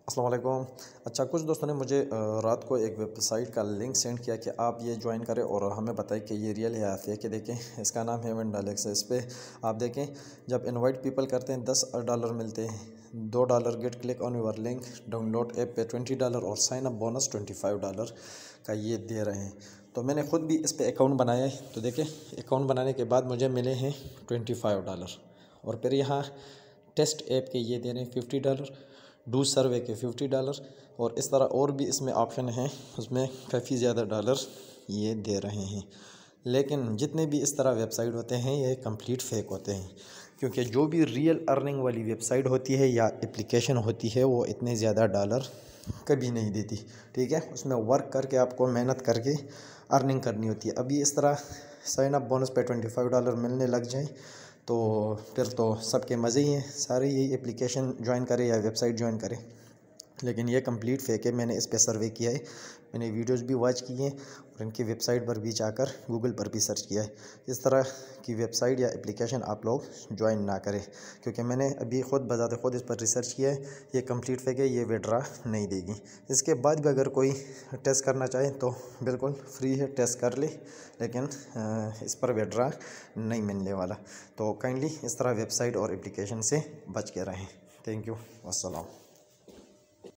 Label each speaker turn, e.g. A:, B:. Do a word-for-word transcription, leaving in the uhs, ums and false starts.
A: अस्सलाम वालेकुम। अच्छा, कुछ दोस्तों ने मुझे अ, रात को एक वेबसाइट का लिंक सेंड किया कि आप ये ज्वाइन करें और हमें बताएं कि ये रियल है या फेक है। देखें, इसका नाम है वेंडालेक्स। इस पर आप देखें, जब इनवाइट पीपल करते हैं दस डॉलर मिलते हैं, दो dollar get click on your link, download app पे ट्वेंटी डॉलर और sign up bonus twenty five dollar का ये दे रहे हैं। तो मैंने ख़ुद भी इस पर अकाउंट बनाया है। तो देखें, अकाउंट बनाने के बाद मुझे मिले हैं ट्वेंटी फाइव डॉलर और फिर यहाँ टेस्ट ऐप के ये दे रहे हैं फिफ्टी डॉलर, डू सर्वे के फिफ्टी डॉलर और इस तरह और भी इसमें ऑप्शन हैं, उसमें काफ़ी ज़्यादा डॉलर ये दे रहे हैं। लेकिन जितने भी इस तरह वेबसाइट होते हैं ये कंप्लीट फेक होते हैं, क्योंकि जो भी रियल अर्निंग वाली वेबसाइट होती है या एप्लीकेशन होती है वो इतने ज़्यादा डॉलर कभी नहीं देती। ठीक है, उसमें वर्क करके आपको मेहनत करके अर्निंग करनी होती है। अभी इस तरह साइन अप बोनस पे ट्वेंटी फाइव डॉलर मिलने लग जाए तो फिर तो सबके मज़े ही हैं, सारे यही एप्लीकेशन ज्वाइन करें या वेबसाइट ज्वाइन करें। लेकिन ये कंप्लीट फेक है। मैंने इस पे सर्वे किया है, मैंने वीडियोस भी वॉच की हैं और इनकी वेबसाइट पर भी जाकर गूगल पर भी सर्च किया है। इस तरह की वेबसाइट या एप्लीकेशन आप लोग ज्वाइन ना करें, क्योंकि मैंने अभी ख़ुद बजाते ख़ुद इस पर रिसर्च किया है। ये कंप्लीट फेक है, ये विड्रा नहीं देगी। इसके बाद भी अगर कोई टेस्ट करना चाहे तो बिल्कुल फ्री है, टेस्ट कर ले, लेकिन इस पर विड्रा नहीं मिलने वाला। तो काइंडली इस तरह वेबसाइट और एप्लीकेशन से बच के रहें। थैंक यू, अस्सलाम।